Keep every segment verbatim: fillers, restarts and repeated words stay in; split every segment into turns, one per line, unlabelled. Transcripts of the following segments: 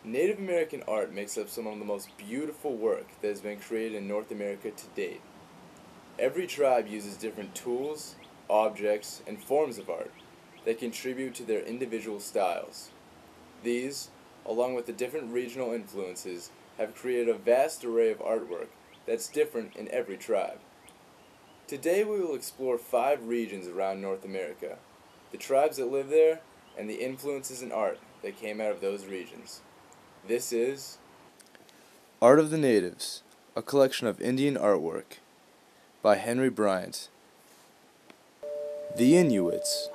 Native American art makes up some of the most beautiful work that has been created in North America to date. Every tribe uses different tools, objects, and forms of art that contribute to their individual styles. These, along with the different regional influences, have created a vast array of artwork that's different in every tribe. Today we will explore five regions around North America, the tribes that live there, and the influences in art that came out of those regions. This is Art of the Natives, a collection of Indian artwork by Henry Bryant. The Inuits.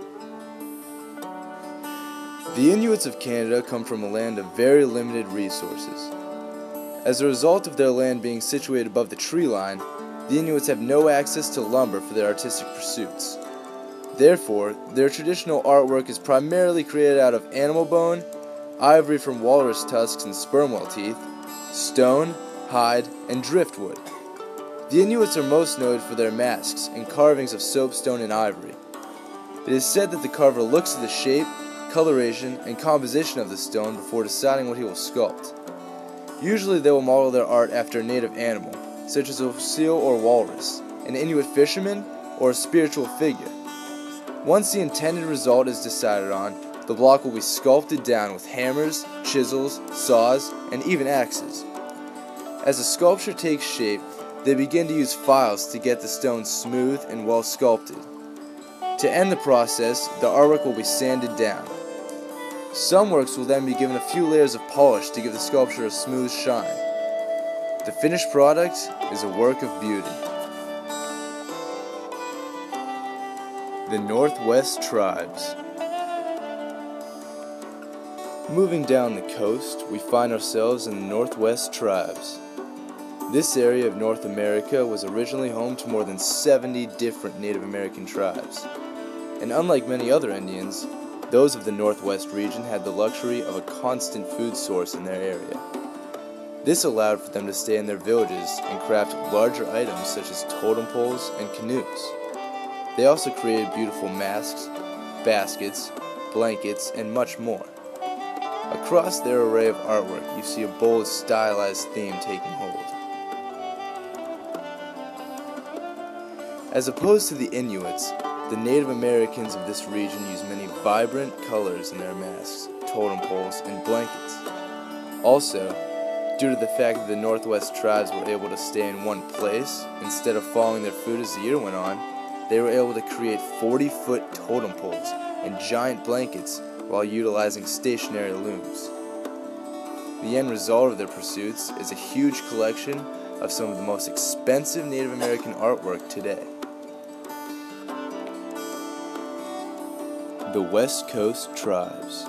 The Inuits of Canada come from a land of very limited resources. As a result of their land being situated above the tree line, the Inuits have no access to lumber for their artistic pursuits. Therefore, their traditional artwork is primarily created out of animal bone, ivory from walrus tusks and sperm whale teeth, stone, hide, and driftwood. The Inuits are most noted for their masks and carvings of soapstone and ivory. It is said that the carver looks at the shape, coloration, and composition of the stone before deciding what he will sculpt. Usually they will model their art after a native animal, such as a seal or walrus, an Inuit fisherman, or a spiritual figure. Once the intended result is decided on, the block will be sculpted down with hammers, chisels, saws, and even axes. As the sculpture takes shape, they begin to use files to get the stone smooth and well sculpted. To end the process, the artwork will be sanded down. Some works will then be given a few layers of polish to give the sculpture a smooth shine. The finished product is a work of beauty. The Northwest Tribes. Moving down the coast, we find ourselves in the Northwest Tribes. This area of North America was originally home to more than seventy different Native American tribes. And unlike many other Indians, those of the Northwest region had the luxury of a constant food source in their area. This allowed for them to stay in their villages and craft larger items such as totem poles and canoes. They also created beautiful masks, baskets, blankets, and much more. Across their array of artwork, you see a bold, stylized theme taking hold. As opposed to the Inuits, the Native Americans of this region use many vibrant colors in their masks, totem poles, and blankets. Also, due to the fact that the Northwest tribes were able to stay in one place instead of following their food as the year went on, they were able to create forty-foot totem poles and giant blankets while utilizing stationary looms. The end result of their pursuits is a huge collection of some of the most expensive Native American artwork today. The West Coast Tribes.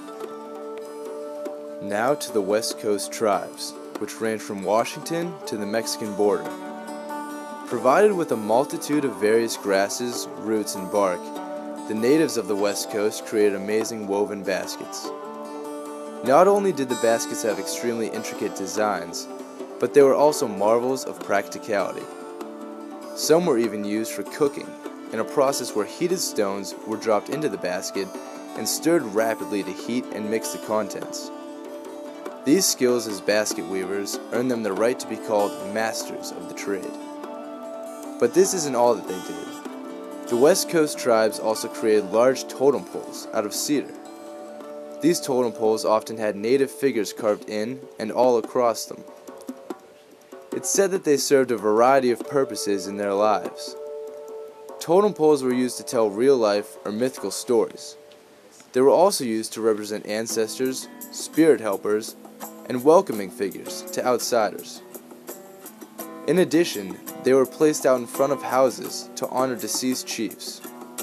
Now to the West Coast Tribes, which range from Washington to the Mexican border. Provided with a multitude of various grasses, roots, and bark, the natives of the West Coast created amazing woven baskets. Not only did the baskets have extremely intricate designs, but they were also marvels of practicality. Some were even used for cooking, in a process where heated stones were dropped into the basket and stirred rapidly to heat and mix the contents. These skills as basket weavers earned them the right to be called masters of the trade. But this isn't all that they did. The West Coast tribes also created large totem poles out of cedar. These totem poles often had native figures carved in and all across them. It's said that they served a variety of purposes in their lives. Totem poles were used to tell real-life or mythical stories. They were also used to represent ancestors, spirit helpers, and welcoming figures to outsiders. In addition, they were placed out in front of houses to honor deceased chiefs.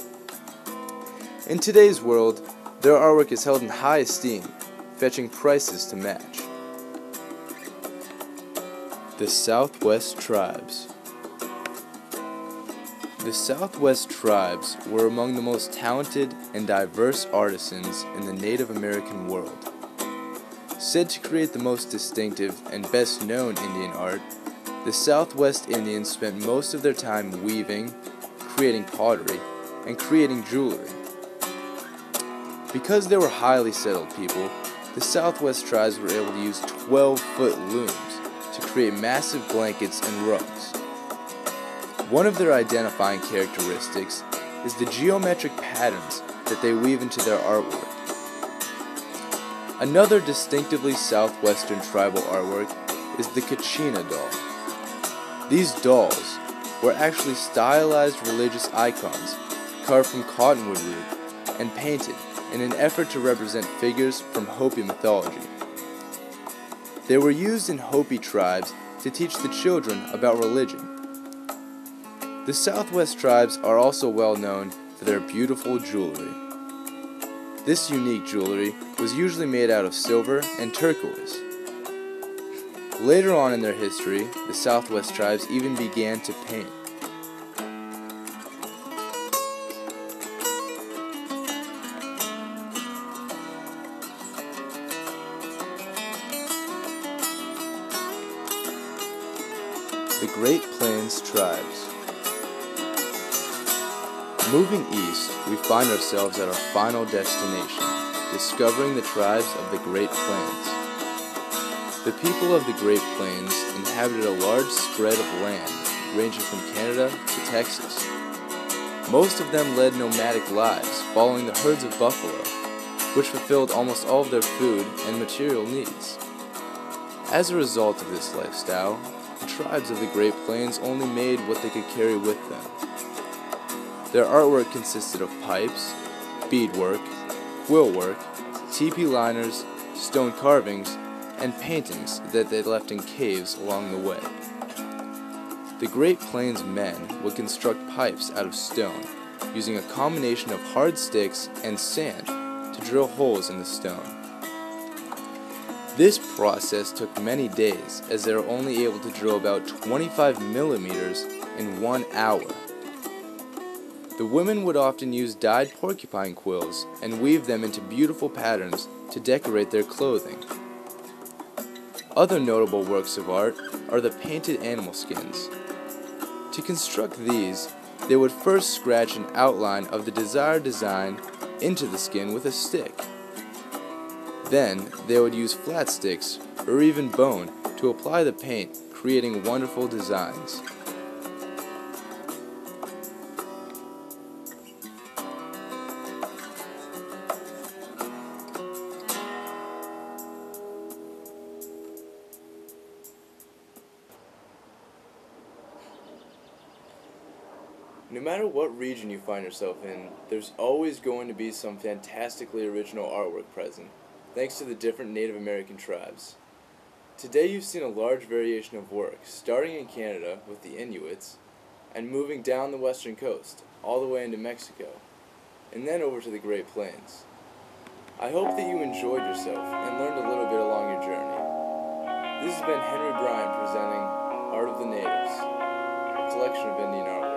In today's world, their artwork is held in high esteem, fetching prices to match. The Southwest Tribes. The Southwest tribes were among the most talented and diverse artisans in the Native American world. Said to create the most distinctive and best known Indian art, the Southwest Indians spent most of their time weaving, creating pottery, and creating jewelry. Because they were highly settled people, the Southwest tribes were able to use twelve-foot looms to create massive blankets and rugs. One of their identifying characteristics is the geometric patterns that they weave into their artwork. Another distinctively Southwestern tribal artwork is the Kachina doll. These dolls were actually stylized religious icons carved from cottonwood root and painted in an effort to represent figures from Hopi mythology. They were used in Hopi tribes to teach the children about religion. The Southwest tribes are also well known for their beautiful jewelry. This unique jewelry was usually made out of silver and turquoise. Later on in their history, the Southwest tribes even began to paint. The Great Plains Tribes. Moving east, we find ourselves at our final destination, discovering the tribes of the Great Plains. The people of the Great Plains inhabited a large spread of land ranging from Canada to Texas. Most of them led nomadic lives, following the herds of buffalo, which fulfilled almost all of their food and material needs. As a result of this lifestyle, the tribes of the Great Plains only made what they could carry with them. Their artwork consisted of pipes, beadwork, quill work, teepee liners, stone carvings, and paintings that they left in caves along the way. The Great Plains men would construct pipes out of stone, using a combination of hard sticks and sand to drill holes in the stone. This process took many days, as they were only able to drill about twenty-five millimeters in one hour. The women would often use dyed porcupine quills and weave them into beautiful patterns to decorate their clothing. Other notable works of art are the painted animal skins. To construct these, they would first scratch an outline of the desired design into the skin with a stick. Then, they would use flat sticks or even bone to apply the paint, creating wonderful designs. No matter what region you find yourself in, there's always going to be some fantastically original artwork present, thanks to the different Native American tribes. Today you've seen a large variation of work, starting in Canada with the Inuits, and moving down the western coast, all the way into Mexico, and then over to the Great Plains. I hope that you enjoyed yourself and learned a little bit along your journey. This has been Henry Bryan presenting Art of the Natives, a collection of Indian artwork.